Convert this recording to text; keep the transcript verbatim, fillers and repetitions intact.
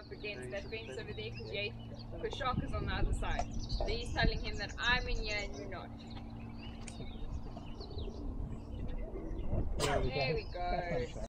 up against that fence over there because yeah, because Shark is on the other side. So he's telling him that I'm in here and you're not. There we There go. we go.